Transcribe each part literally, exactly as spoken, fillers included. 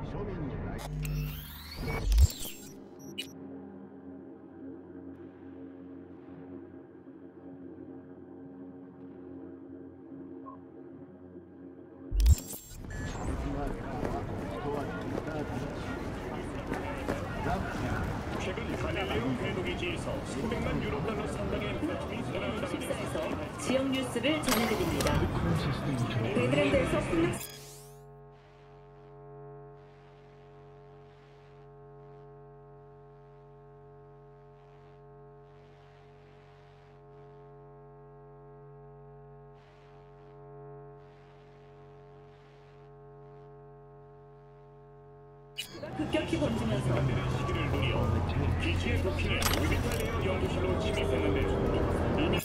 최근 갈릴레오 해독기지에서 수백만 유로 달러 상당의 부품이 소각당했습니다. 지역 뉴스를 전해드립니다. 네덜란드에서 폭력 급격히 번지면서 시기를 노려 기지의 도킹에 오비탈레어 연구실로 침입했는데 이미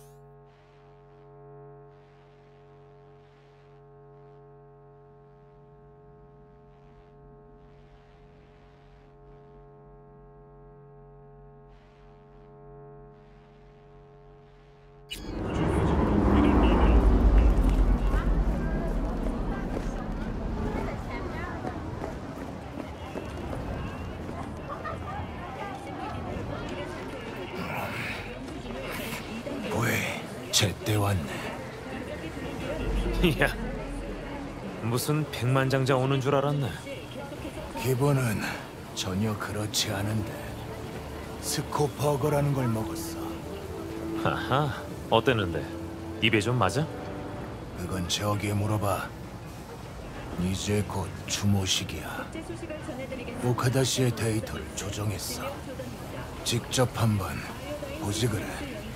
제때 왔네. 야, 무슨 백만장자 오는 줄 알았네. 기분은 전혀 그렇지 않은데 스코버거라는 걸 먹었어. 하하, 어땠는데? 입에 좀 맞아? 그건 저기에 물어봐. 이제 곧 추모식이야. 오카다 씨의 데이터를 조정했어. 직접 한번 보지 그래.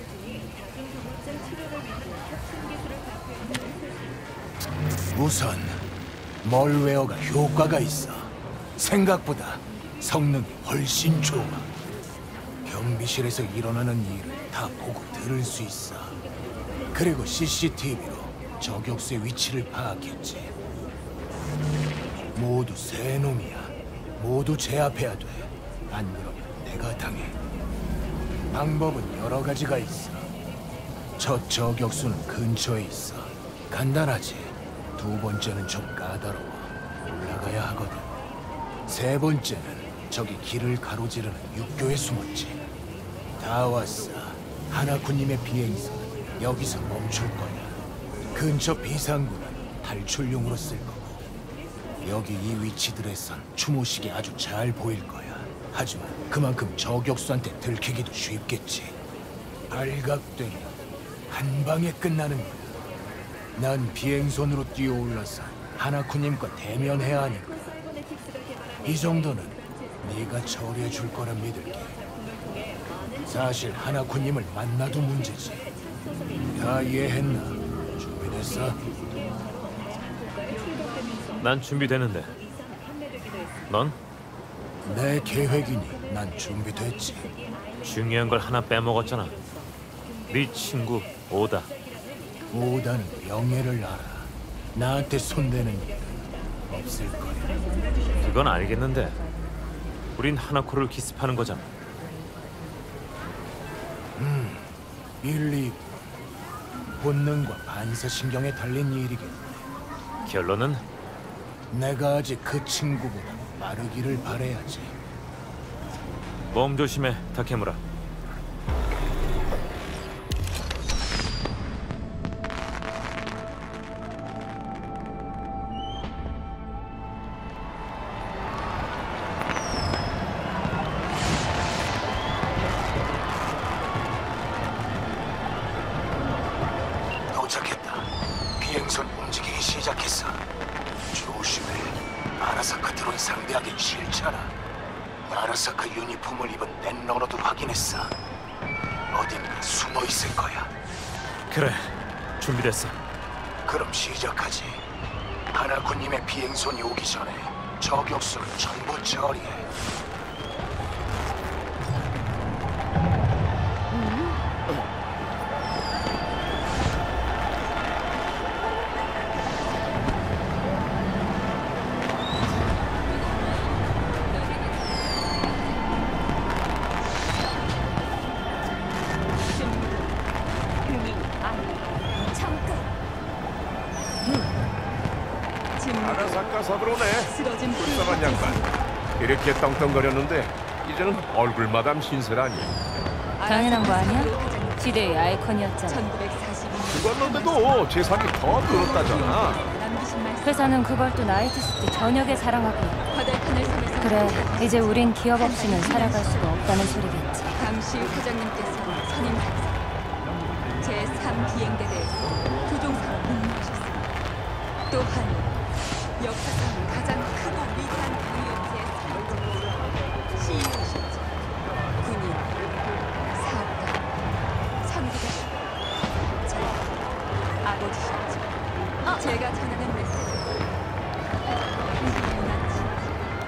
우선 멀웨어가 효과가 있어. 생각보다 성능이 훨씬 좋아. 경비실에서 일어나는 일을 다 보고 들을 수 있어. 그리고 씨씨티비로 저격수의 위치를 파악했지. 모두 새 놈이야. 모두 제압해야 돼. 안 그러면 내가 당해. 방법은 여러 가지가 있어. 첫 저격수는 근처에 있어. 간단하지. 두 번째는 좀 까다로워. 올라가야 하거든. 세 번째는 저기 길을 가로지르는 육교에 숨었지. 다 왔어. 하나쿠님의 비행선은 여기서 멈출 거야. 근처 비상구는 탈출용으로 쓸 거고. 여기 이 위치들에선 추모식이 아주 잘 보일 거야. 하지만 그만큼 저격수한테 들키기도 쉽겠지. 발각되면 한 방에 끝나는 거야. 난 비행선으로 뛰어올라서 하나쿠님과 대면해야 하니까 이 정도는 네가 처리해 줄 거라 믿을게. 사실 하나쿠님을 만나도 문제지. 다 이해했나? 준비됐어? 난 준비되는데. 넌? 내 계획이니 난 준비됐지. 중요한 걸 하나 빼먹었잖아. 네 친구 오다. 오다는 명예를 알아. 나한테 손대는 일은 없을 거야. 그건 알겠는데 우린 하나코를 기습하는 거잖아. 음, 일리 본능과 반사신경에 달린 일이겠네. 결론은? 내가 아직 그 친구보다 빠르기를 바라야지. 몸 조심해, 다케무라. 도착했다. 비행선이 움직이기 시작했어. 조심해. 아라사카 드론 상대하긴 싫잖아. 아라사카 유니폼을 입은 넷러너도 확인했어. 어딘가 숨어 있을 거야. 그래, 준비됐어. 그럼 시작하지. 하나쿠님의 비행선이 오기 전에 저격수를 전부 처리해. 잠깐. 진무 아라사카사브로네. 쓰러진 불쌍한 양반. 이렇게 떵떵거렸는데 이제는 얼굴마담 신세라니. 당연한 거 아니야? 시대의 아이콘이었잖아. 천구백사십이 년 죽었는데도 재산이 더 늘었다잖아. 남기신 말씀 회사는 그걸 또 나이트시티 저녁에 사랑하고. 과달칸을 섬에서 그래, 이제 우린 기업 없이는 살아갈 수가 없다는 소리겠지. 당시 회장님께서 선임 상사 제삼 비행대대에서 조종사로 복무하셨습니다. 또한 역사상 가장 크고 위대한 방위업체의 사업자, 씨이오셨죠. 군인, 사업가, 선기자, 저 아버지셨죠. 제가 전하는 메시지 유난 진지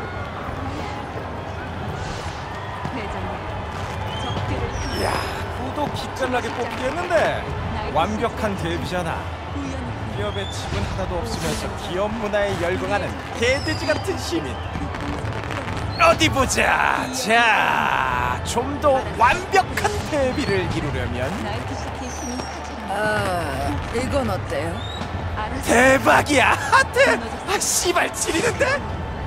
회장님 적들을 이야, 구도 기깔나게 뽑기했는데 완벽한 데뷔잖아. 기업의 칩은 하나도 없으면서 기업 문화에 열광하는 개돼지 같은 시민. 어디 보자. 자, 좀 더 완벽한 데뷔를 이루려면 나이트시티 시민 사찰입니다. 아, 이건 어때요? 알아서 대박이야. 하트. 아, 씨발 지리는데?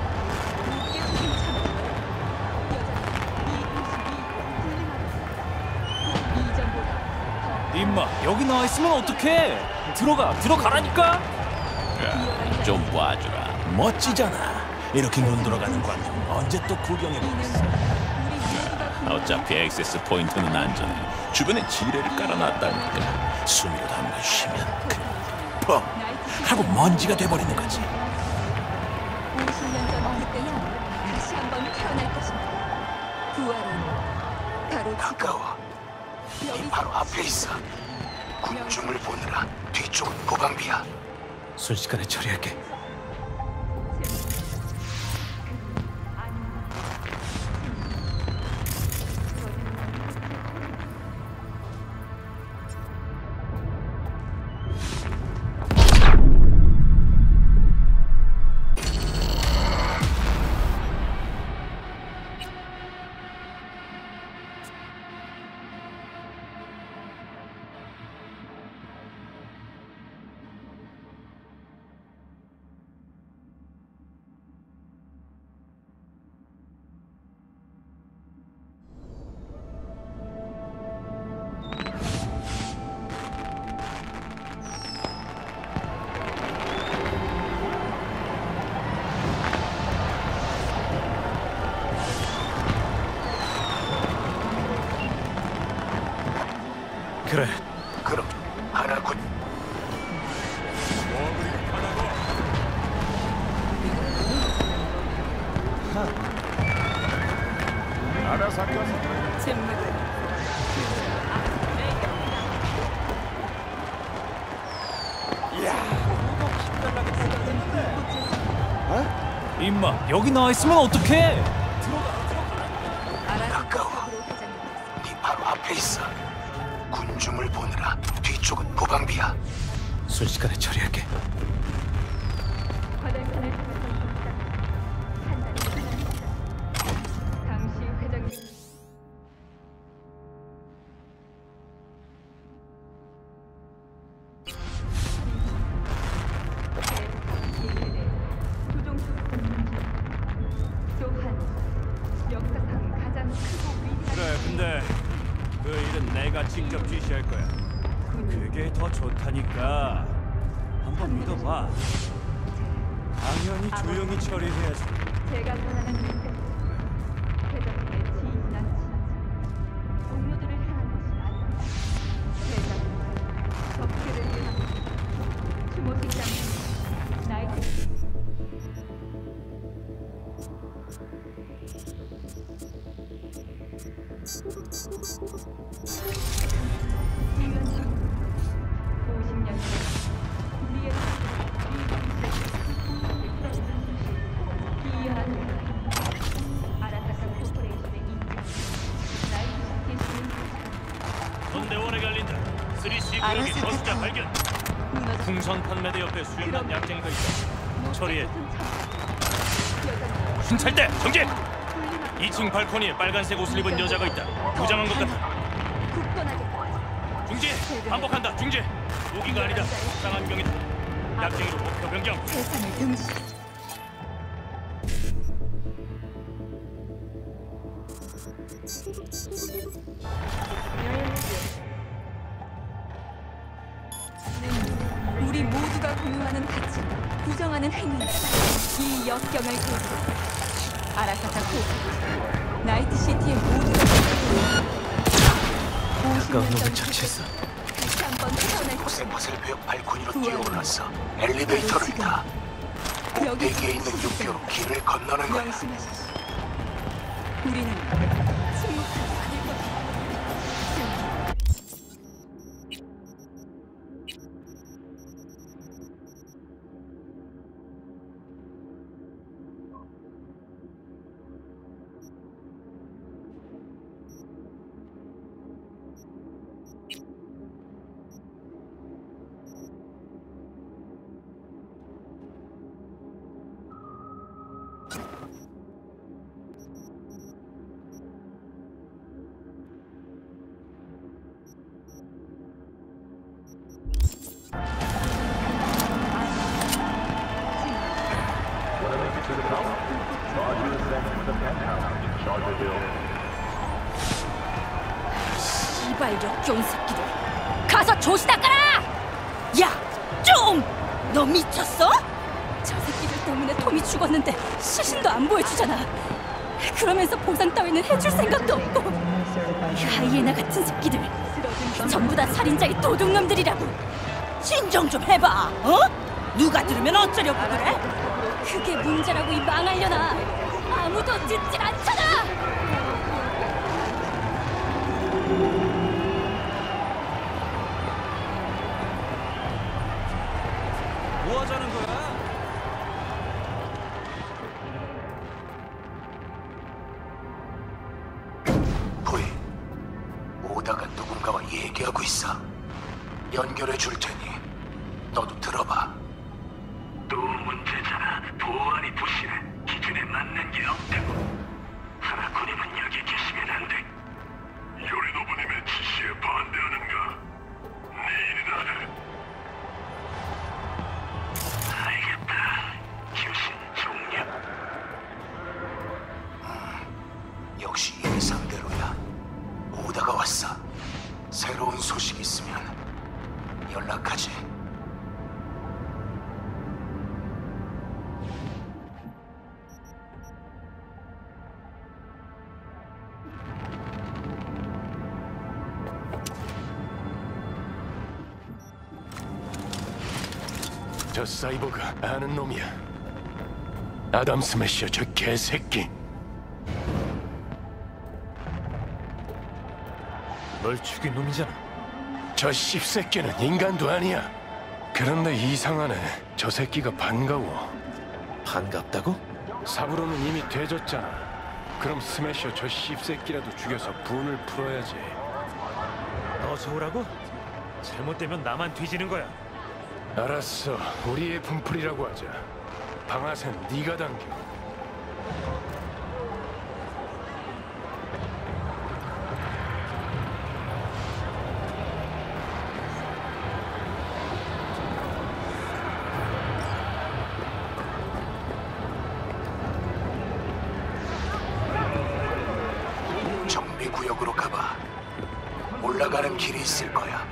임마 여기 나와 있으면 어떡해? 들어가 들어가라니까. 좀 봐주라. 멋지잖아. 이렇게 눈 돌아가는 광경 언제 또 구경해보겠어. 어차피 액세스 포인트는 안전해. 주변에 지뢰를 깔아놨다니까. 숨이라도 한 번 쉬면 그냥 펑 하고 먼지가 돼버리는 거지. 오십 년 전 그때처럼 다시 한번 태어날 것입니다. 부활은 바로 가까워. 이 바로 앞에 있어. 군중을 보느라 뒤쪽은 보방비야. 순식간에 처리할게. 그래. 그럼 하나군. 아라사카사브로. 임마 여기 나와 있으면 어떡해? 가까워. 네 바로 앞에 있어. 군중을 보느라 뒤쪽은 보방비야. 순식간에 처리할게. 당시 회장님 또한 역사상 가장 크고 위대한 그래 근데 그 일은 내가 직접 지시할 거야. 그게 더 좋다니까. 한번 믿어봐. 당연히 조용히 처리해야지. 제가 전하는 메시지 회장님의 지인난 진지 동료들을 향한 것이 아닙니다. 회장님 적들을 위한 추모식장 나이트 오십 년 전 우리의 기이한 아라사카 코퍼레이션의 인재 나이트시티 시민 선대원에 갈린다. 쓰리씨 구역의 저수자 발견. 풍선 판매대 옆에 수염난 약쟁이가 있다. 처리해. 순찰대 정지. 이 층 발코니에 빨간색 옷을 입은 여자가 있다. 부장한 것 같아. 굳건하게 중지. 반복한다. 중지. 무기가 아니다. 상한 병이다. 약쟁이로 목표 변경. 세상을 등지 부정하는 행위. 이 역경을 계기로 아라사카 후 나이트시티의 모두가 가까운 놈을 처치했어. 다시 한번 태어날 고생버슬 벽 발코니로 뛰어올라서 엘리베이터를 타. 꼭대기에 있는 육교로 길을 건너는 거야. 명심하십시오. 우리는 침묵하지 않을 것이다. 이발 역겨운 새끼들 가서 조시 닦아라! 야! 좀! 너 미쳤어? 저 새끼들 때문에 톰이 죽었는데 시신도 안 보여주잖아. 그러면서 보상 따위는 해줄 생각도 없고. 하이에나 같은 새끼들 전부 다 살인자의 도둑놈들이라고. 진정 좀 해봐. 어? 누가 들으면 어쩌려고 그래? 그게 문제라고 이 망하려나. 아무도 듣질 않잖아. 뭐 하자는 거야? 보이, 오다가 누군가와 얘기하고 있어. 연결해 줄 테니 너도 들어봐. 또 문제잖아. 보안이 부실해. 기준에 맞는 게 없다고. 하나코님은 여기 계시면 안 돼. 요리노부님의 지시에 반대하는가? 네 일이다. 알겠다. 교신 종료. 음, 역시 예상대로야. 오다가 왔어. 새로운 소식 있으면 연락하지. 저 사이버가 아는 놈이야. 아담 스매셔 저 개새끼. 널 죽인 놈이잖아. 저 씹새끼는 인간도 아니야. 그런데 이상하네. 저 새끼가 반가워. 반갑다고? 사부로는 이미 돼졌잖아. 그럼 스매셔 저 씹새끼라도 죽여서 분을 풀어야지. 너 좋으라고? 잘못되면 나만 뒤지는 거야. 알았어. 우리의 분풀이라고 하자. 방아쇠는 네가 당겨. 정비구역으로 가봐. 올라가는 길이 있을 거야.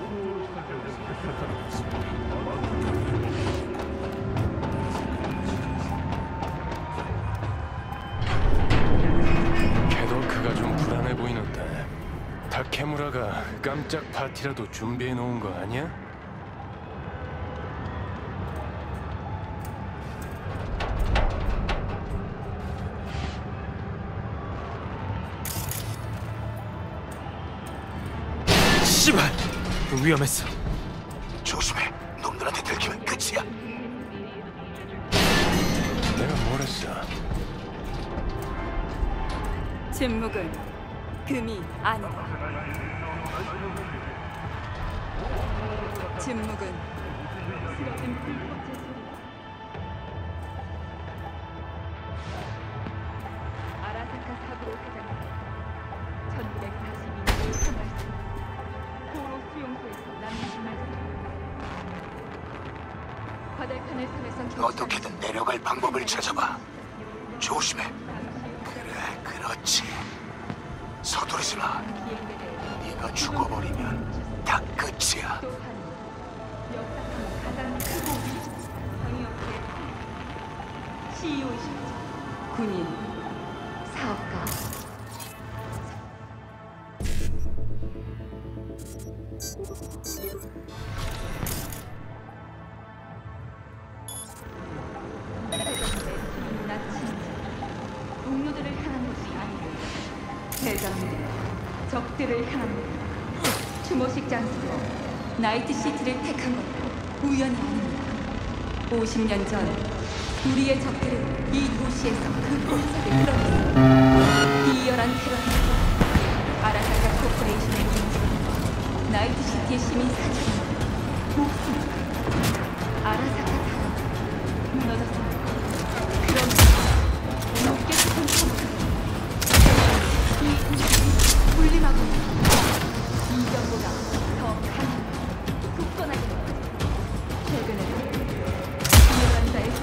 캐돌크가 좀 불안해 보이는데. 타케무라가 깜짝 파티라도 준비해 놓은 거 아니야? 씨발! 위험했어. 조심해. 놈들한테 들키면 끝이야. 내가 뭘 했어? 침묵은 금이 아니다. 침묵은 쓰러진 불꽃의 소리. 아라사카 사부로 사장 천구백사십이 년 삼월 도로 수용소에서 남긴 말씀. 과달칸을 산에서 어떻게든 내려갈 방법을 찾아봐. 조심해. 그래, 그렇지. 서두르지 마. 네가 죽어버리면 다 끝이야. 또한 역사상 가장 크고 위험한 방위업체의 씨이오이십니다. 군인, 사업가. 동료들을 향한 것이 아니고 대장들, 적들을 향한 것. 추모식 장소로 나이트시티를 택한 것도 우연이 아닙니다. 오십 년 전 우리의 적들은 이 도시에서 그 본색을 드러냈습니다. 비열한 테러리스트, 아라사카 코퍼레이션의 인재, 나이트시티의 시민 사찰이 목숨을 아라사카 타워 무너졌습니다. 그럼 높게 솟은 총 이 도시를 군림하고 있습니다. 이전보다 더 강한 굳건하게 최근에 비열한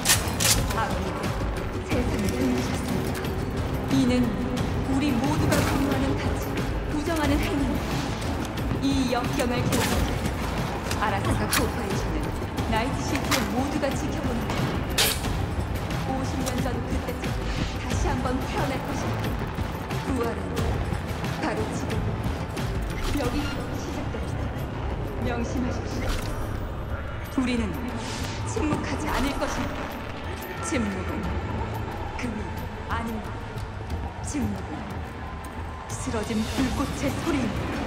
아버님은 세상을 흔드셨습니다. 이는 우리 모두가 공유하는 가치, 부정하는 행위입니다. 이 역경을 계속 아라사카 코퍼레이션은 나이트시티를 모두가 지켜보는 거예요. 오십 년 전 그때쯤 다시 한번 태어날 것입니다. 부활은 바로 지금 여기서 시작됩니다. 명심하십시오. 우리는 침묵하지 않을 것입니다. 침묵은 금이 아닙니다. 침묵은 쓰러진 불꽃의 소리입니다.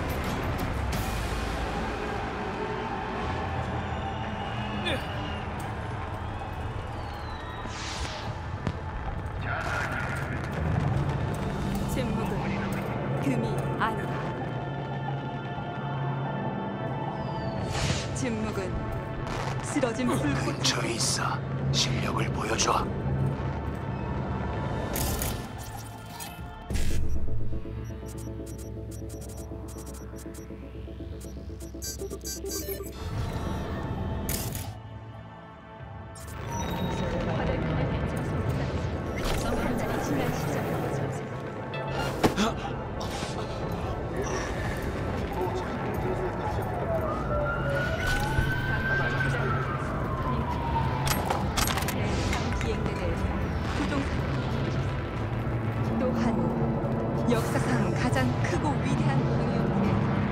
침묵은 금이 아니다. 침묵은 쓰러진 불꽃. 근처에 있어. 실력을 보여줘. 역사상 가장 크고 위대한 공연이었기에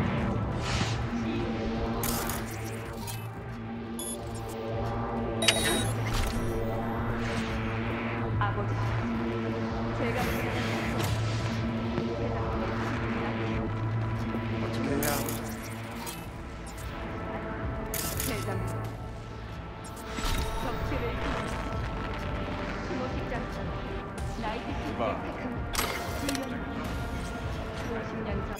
아버지, 제가 어떻게 해야? 대장 적들을 추모식 장소 나이트 이봐. 오십 년 전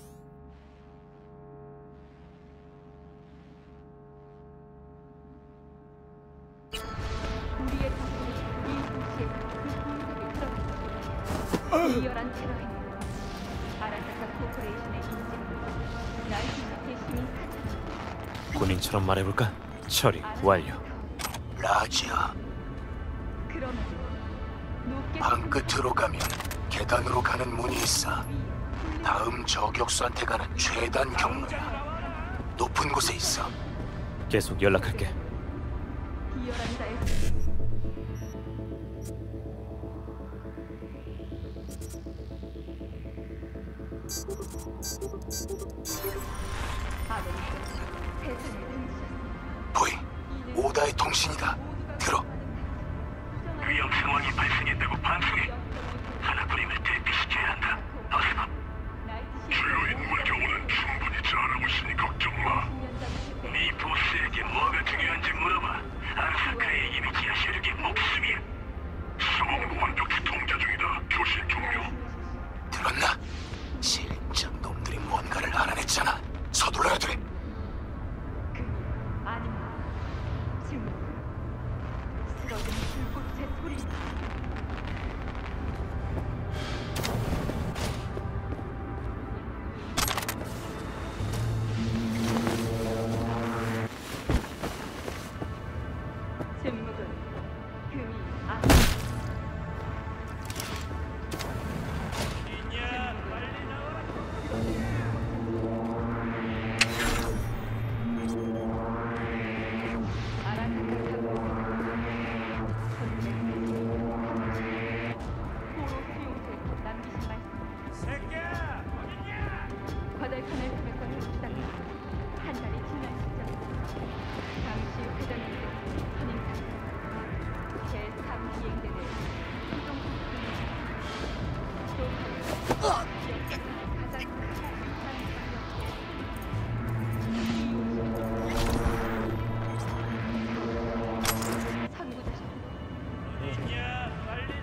우리의 적들이 이 도시에서 그 공격을 틀어냈습니다. 비열한 테러행 아라사카 코퍼레이션의 인재 나이트시티의 시민 사찰. 군인처럼 말해볼까? 처리 완료. 라지아, 그러면 높게 방 끝으로 가면 계단으로 가는 문이 있어. 다음 저격수한테 가는 최단 경로야. 높은 곳에 있어. 계속 연락할게. 비열한 자의 보이, 오다의 통신이다. 들어. 위험 상황이 발생했다고 반송해. 하나뿐임을 대피시켜야 한다. 어서. 주요 인물 경우는 충분히 잘하고 있으니 걱정 마. 네 보스에게 뭐가 중요한지 물어봐. 아라사카의 이미 기아 세력의 목숨이야. 상황 완벽히 통제 중이다. 교신 종료. 들었나? 실장 놈들이 뭔가를 알아냈잖아. 서둘러야 돼. 아닙니다. 지금 쓰러진 불꽃의 소리. 침묵은 금이 아닙니다. 아라사카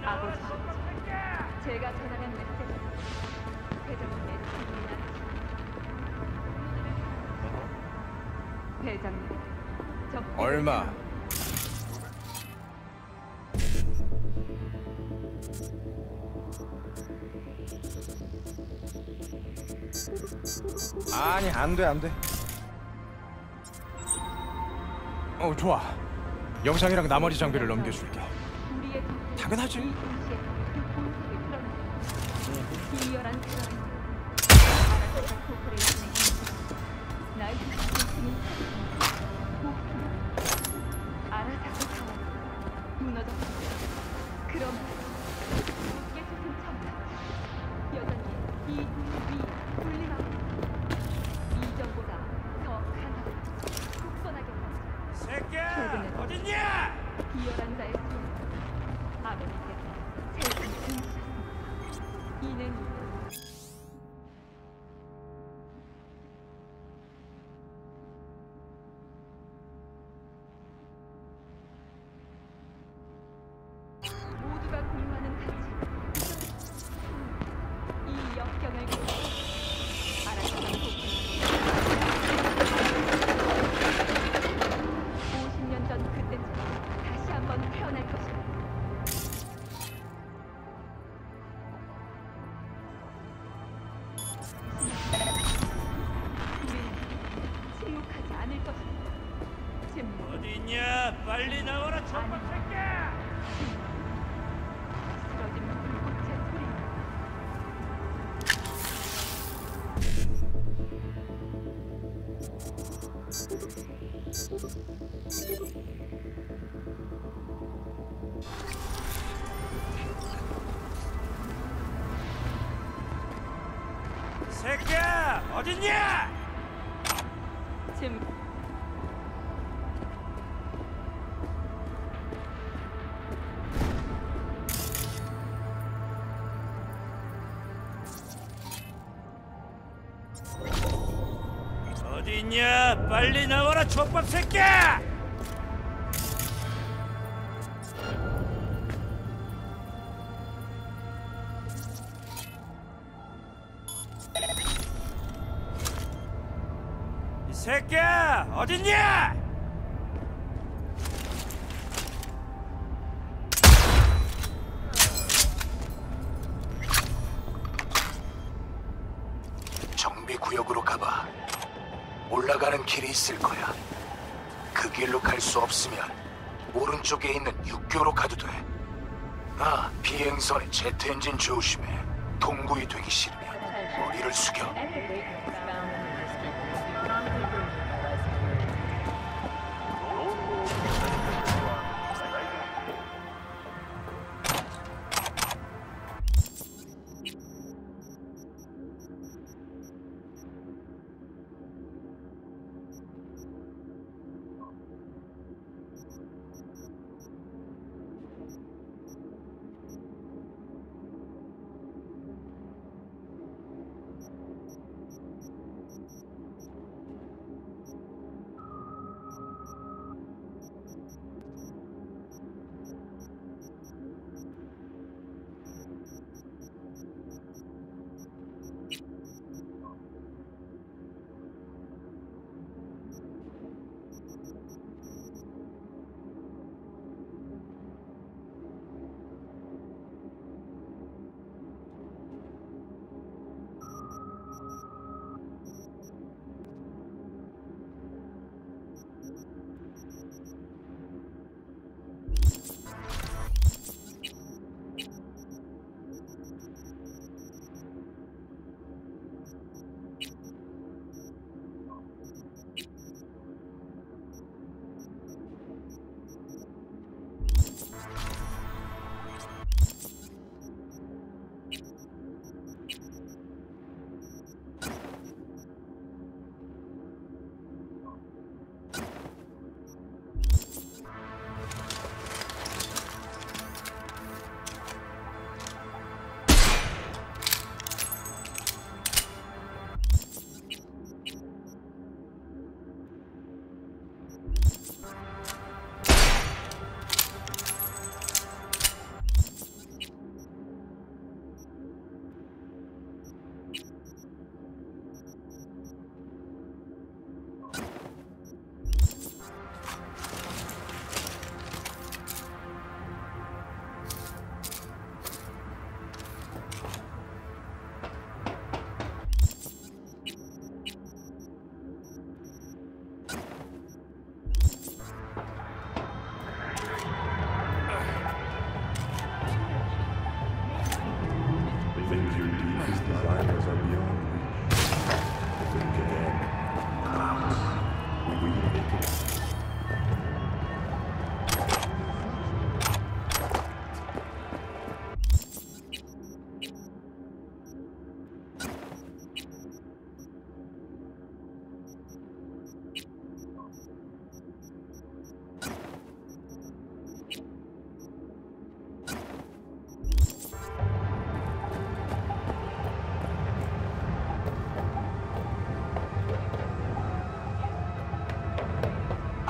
아버지, 제가 전하는 메시지. 회장님의 승리나 회장님, 저 얼마? 아니, 안 돼, 안 돼. 어, 좋아. 영상이랑 나머지 장비를 넘겨줄게. 우리의 당연하지. 비열한 테러리즘, 아라사카 코퍼레이션의 힘, 나이트 시스템이 목표, 아라사카 타워가 무너졌습니다. 그럼 깨끗은 첨단, 여전히 이 위 분리하고 이전보다 더 강하고 굳건하게 새끼야! 어딨냐? 비열한 자의 손, 아버님께서 세상을 등지셨습니다. 이는 모두가 공유하는 가치. 이 역경을 알아서는 오십 년 전 그때처럼 다시 한번 태어날 것이다. 우리는 침묵하지 않을 것이다. 침묵. 어디 있냐? 빨리 나와라, 족밥 새끼야! 쓰러진 불꽃의 소리. 새끼야! 어딨냐? 침. 어디 있냐? 빨리 나와라, 족밥 새끼야! 이 새끼야! 어딨냐? 정비 구역으로 가봐. 올라가는 길이 있을 거야. 그 길로 갈 수 없으면 오른쪽에 있는 육교로 가도 돼. 아, 비행선의 제트 엔진 조심해. 동굴이 되기 싫으면 머리를 숙여.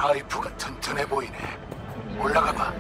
파이프가 튼튼해 보이네. 올라가 봐.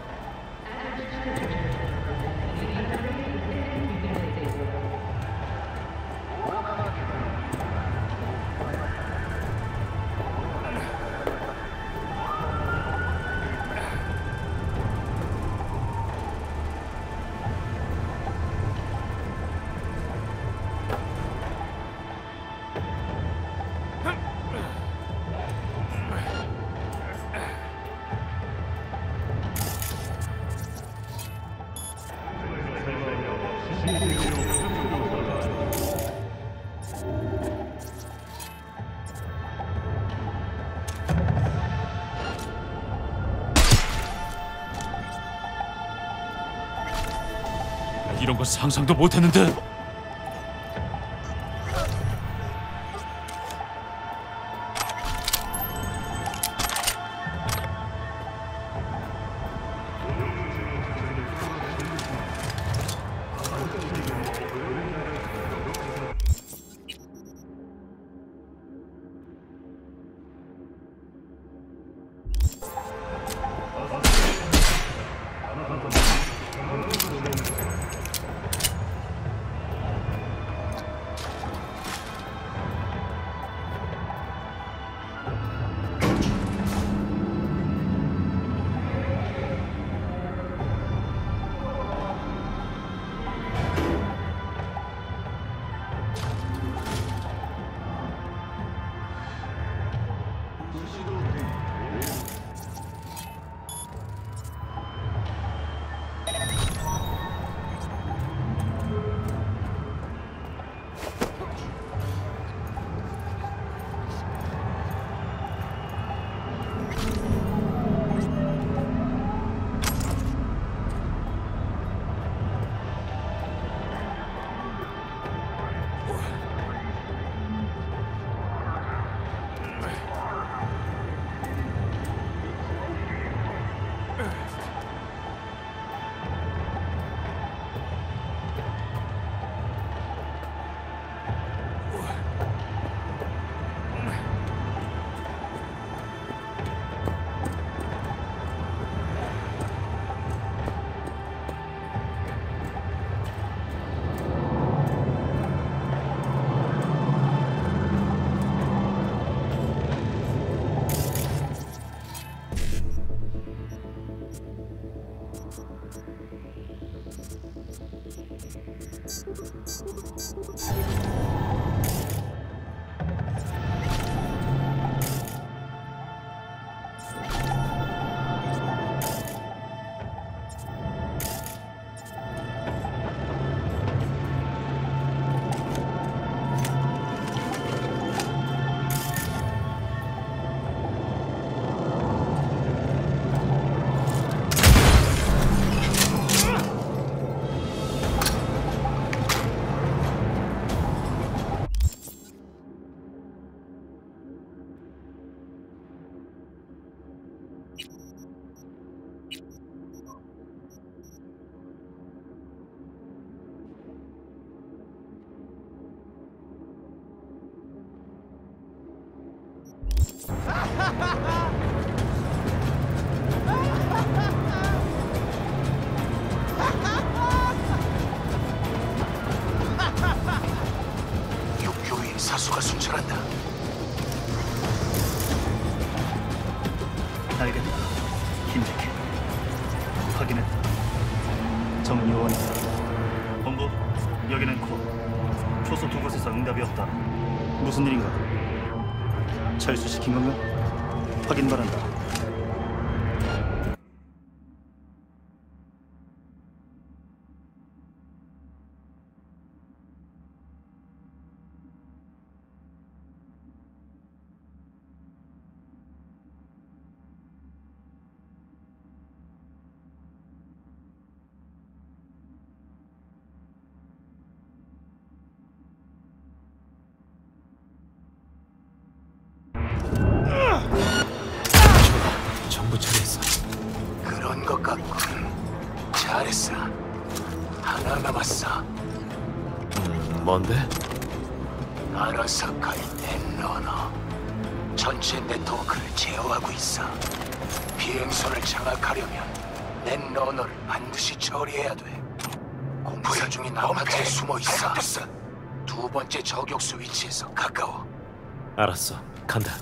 이런 거 상상도 못했는데. 육교의 사수가 순찰한다. 알겠다. 힘들게. 확인했다. 정요원이다. 본부, 여기는 코. 초소 두 곳에서 응답이 없다. 무슨 일인가? 철수시킨 건가? 확인 바란다. 정부 처리했어. 그런 것 같군. 잘했어. 하나 남았어. 음, 뭔데? 아라사카의 넷러너. 전체 네트워크를 제어하고 있어. 비행선을 장악하려면 넷러너를 반드시 처리해야 돼. 공사 중인 아파트에 숨어 있어. 두 번째 저격수 위치에서 가까워. 알았어, 간다.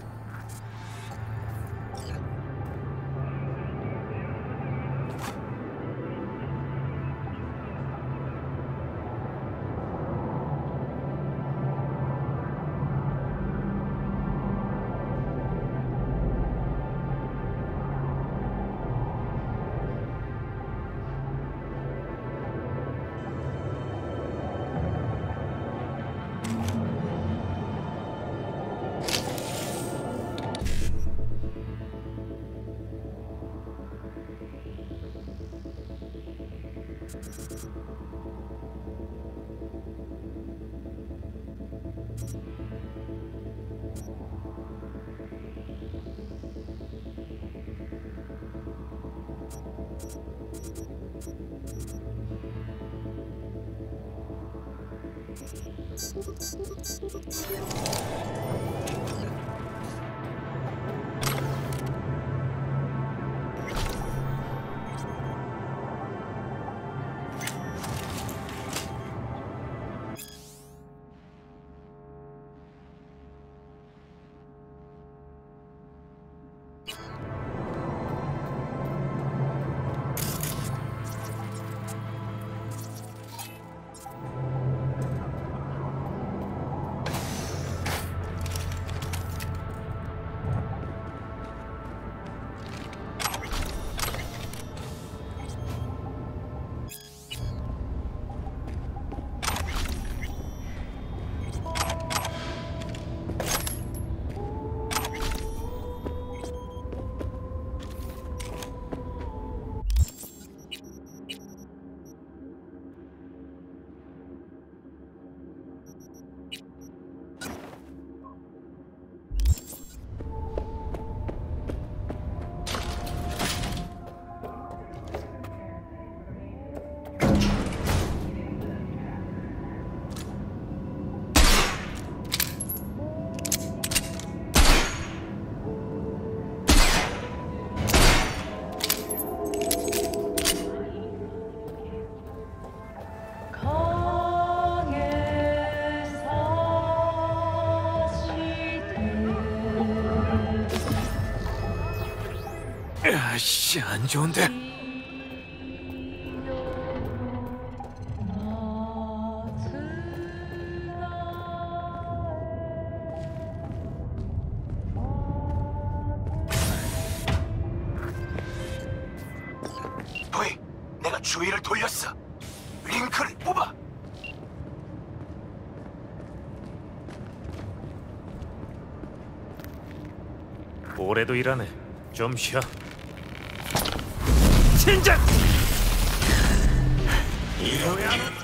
아씨, 안 좋은데. 보이, 내가 주의를 돌렸어. 링크를 뽑아. 올해도 일하네. 좀 쉬어. 진작! 이러면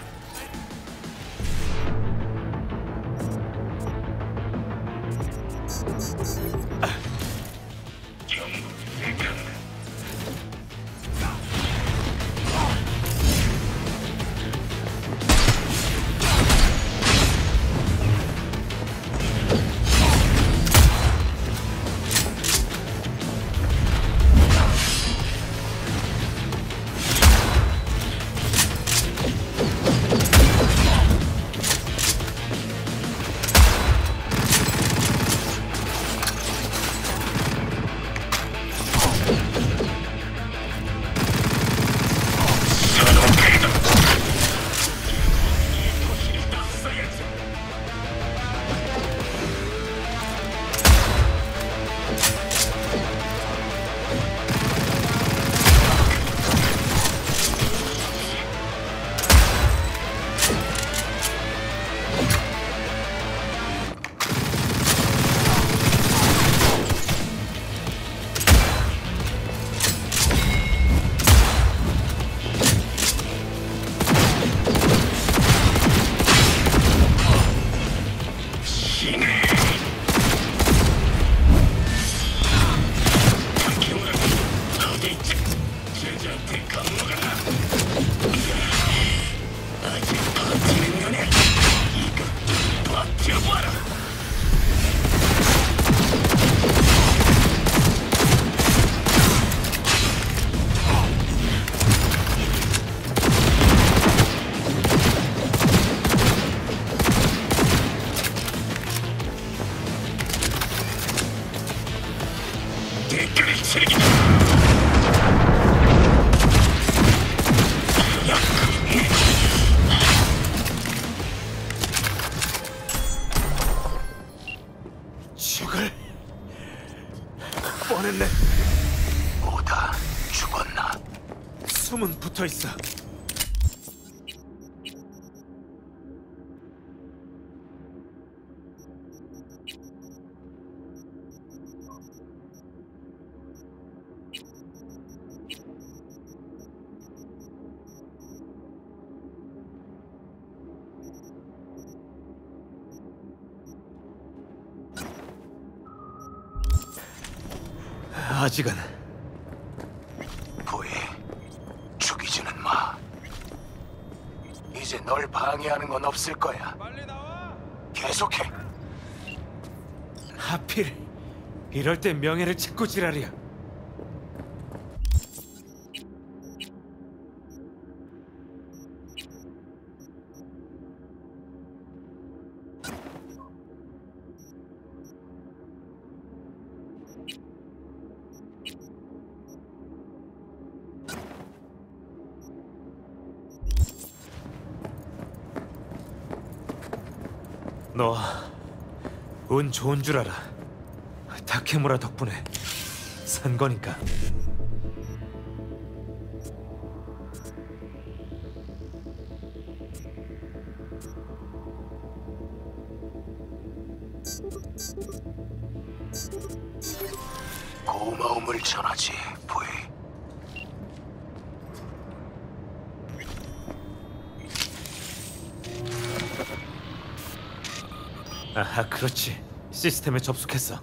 버텨봐라. 소문 붙어 있어. 아직은. 보이, 죽이지는 마. 이제 널 방해하는 건 없을 거야. 계속해. 하필 이럴 때 명예를 찾고 지랄이야. 너 운 좋은 줄 알아. 타케무라 덕분에 산 거니까. 고마움을 전하지, 보이. 아하, 그렇지. 시스템에 접속했어.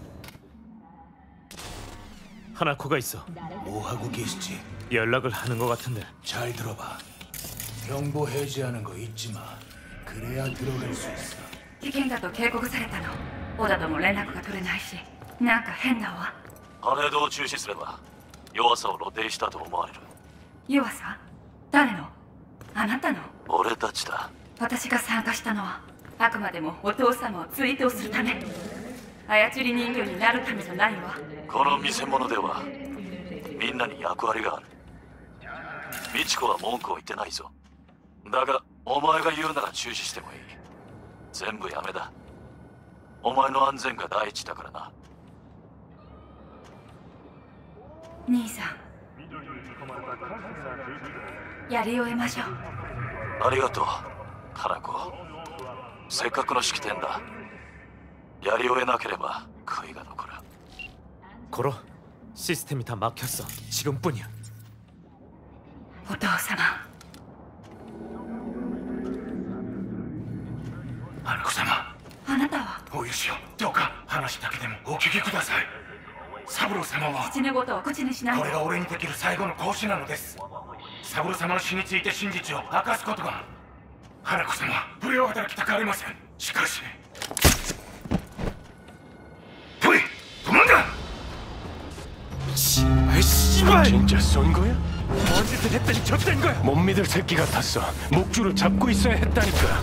하나코가 있어. 뭐 하고 계시지? 연락을 하는 것 같은데. 잘 들어봐. 경보 해제하는 거 잊지 마. 그래야 들어갈 수 있어. 危険だと警告されたの。小田とも連絡が取れないし、なんか変だわ。 パレードを中止すれば弱さを露呈したと思われる。 弱さ？誰の？あなたの？ 俺たちだ。 私が参加したのはあくまでもお父様を追悼するため。操り人形になるためじゃないわ。 この見せ物ではみんなに役割がある。美智子は文句を言ってないぞ。だがお前が言うなら中止してもいい。全部やめだ。お前の安全が第一だからな。 兄さん、やり終えましょう。 ありがとう、花子。せっかくの式典だ。やり終えなければ悔いが残る。 고로, 시스템이 다 막혔어. 지금뿐이야. お父様。 花子様。 あなたはお許しを。どうか話だけでもお聞きください。サブロー様は父のことを口にしないで。 これが俺にできる最後の講師なのです。サブロー様の死について真実を明かすことが。花子様、不良働きたくありません。しかしおい、도망가! 씨발, 씨발! 진짜 쏜 거야? 뭔 짓을 했더니 졌된 거야? 못 믿을 새끼 같았어. 목줄을 잡고 있어야 했다니까.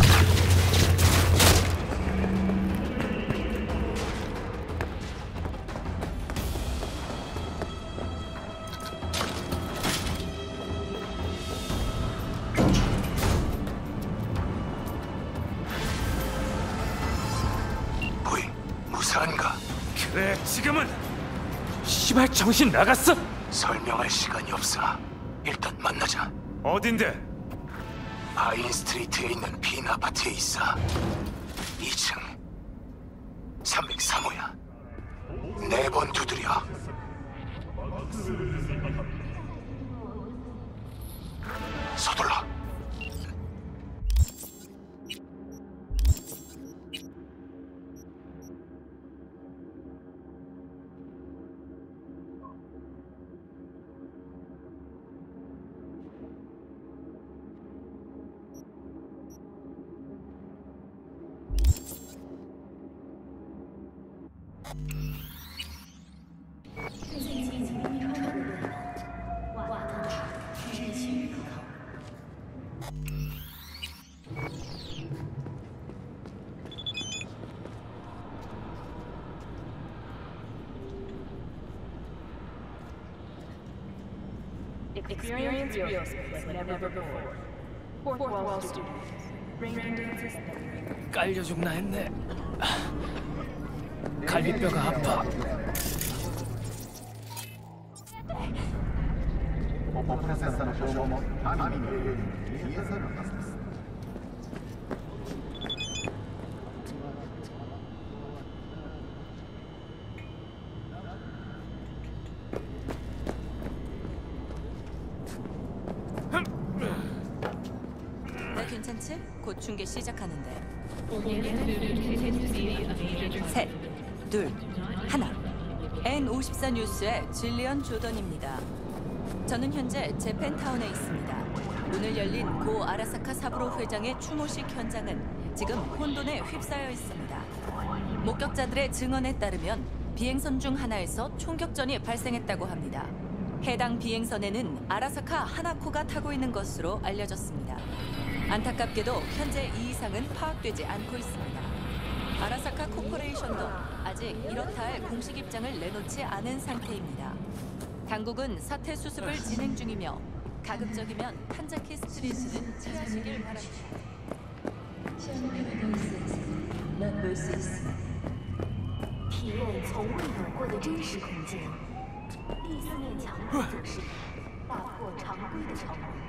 그래, 지금은 씨발 정신 나갔어? 설명할 시간이 없어. 일단 만나자. 어딘데? 파인 스트리트에 있는 빈 아파트에 있어. 이 층 삼백삼 호야. 네 번 두드려. 서둘러. Experience real space like never before. Fourth Wall Studios. Rain dances. 깔려 죽나 했네. 갈비뼈가 아파. ポプロセッサの消耗も神により消え去るはずです。 네, 괜찮지? 곧 중계 시작하는데. 셋, 둘, 하나. 엔 오십사 뉴스의 질리언 조던입니다. 저는 현재 재팬타운에 있습니다. 오늘 열린 고 아라사카 사부로 회장의 추모식 현장은 지금 혼돈에 휩싸여 있습니다. 목격자들의 증언에 따르면 비행선 중 하나에서 총격전이 발생했다고 합니다. 해당 비행선에는 아라사카 하나코가 타고 있는 것으로 알려졌습니다. 안타깝게도 현재 이 이상은 파악되지 않고 있습니다. 아라사카 코퍼레이션도 아직 이렇다 할 공식 입장을 내놓지 않은 상태입니다. 당국은 사태 수습을 진행 중이며 가급적이면 칸자키 스트리트는 피하시길 바랍니다. 넌 볼 수 있어. 体验从未有过的真实空间。第四面墙总是大破常规的城门。